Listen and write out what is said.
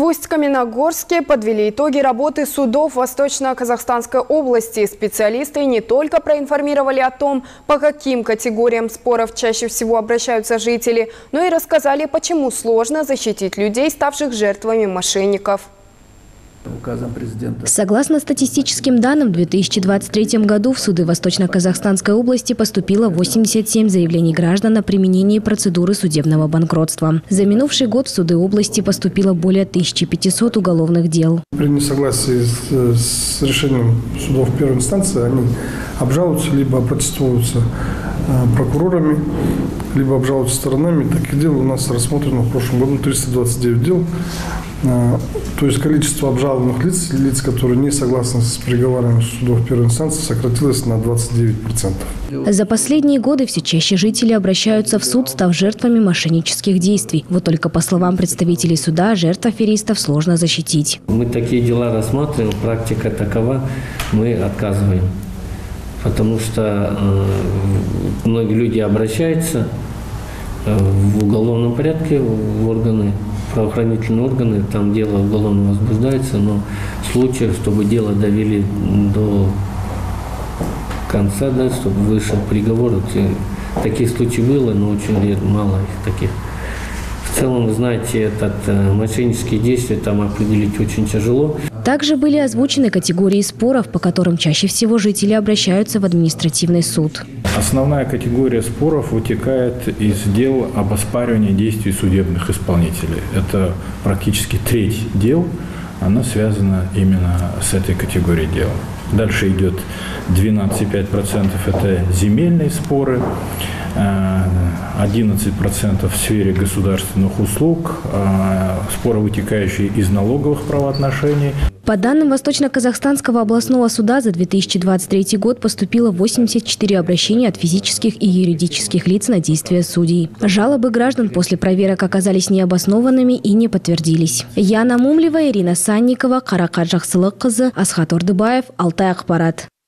В Усть-Каменогорске подвели итоги работы судов Восточно-Казахстанской области. Специалисты не только проинформировали о том, по каким категориям споров чаще всего обращаются жители, но и рассказали, почему сложно защитить людей, ставших жертвами мошенников. Согласно статистическим данным, в 2023 году в суды Восточно-Казахстанской области поступило 87 заявлений граждан о применении процедуры судебного банкротства. За минувший год в суды области поступило более 1500 уголовных дел. При несогласии с решением судов первой инстанции они обжалуются, либо опротестуются прокурорами, либо обжалуются сторонами. Таких дел у нас рассмотрено в прошлом году 329 дел. То есть количество обжалованных лиц, которые не согласны с приговорами судов первой инстанции, сократилось на 29%. За последние годы все чаще жители обращаются в суд, став жертвами мошеннических действий. Вот только по словам представителей суда, жертв аферистов сложно защитить. Мы такие дела рассматриваем, практика такова, мы отказываем. Потому что многие люди обращаются в уголовном порядке в органы, правоохранительные органы, там дело уголовно возбуждается, но случаев, чтобы дело довели до конца, да, чтобы вышел приговор, таких случаев было, но очень мало их таких. В целом, вы знаете, мошеннические действия там определить очень тяжело. Также были озвучены категории споров, по которым чаще всего жители обращаются в административный суд. Основная категория споров вытекает из дел об оспаривании действий судебных исполнителей. Это практически треть дел, она связана именно с этой категорией дел. Дальше идет 12,5% это земельные споры, 11% в сфере государственных услуг, споры, вытекающие из налоговых правоотношений. По данным Восточно-Казахстанского областного суда, за 2023 год поступило 84 обращения от физических и юридических лиц на действия судей. Жалобы граждан после проверок оказались необоснованными и не подтвердились. Яна Мумлева, Ирина Санникова, Каракат Жақсылыққызы, Асхат Ордыбаев, Алтай Ақпарат.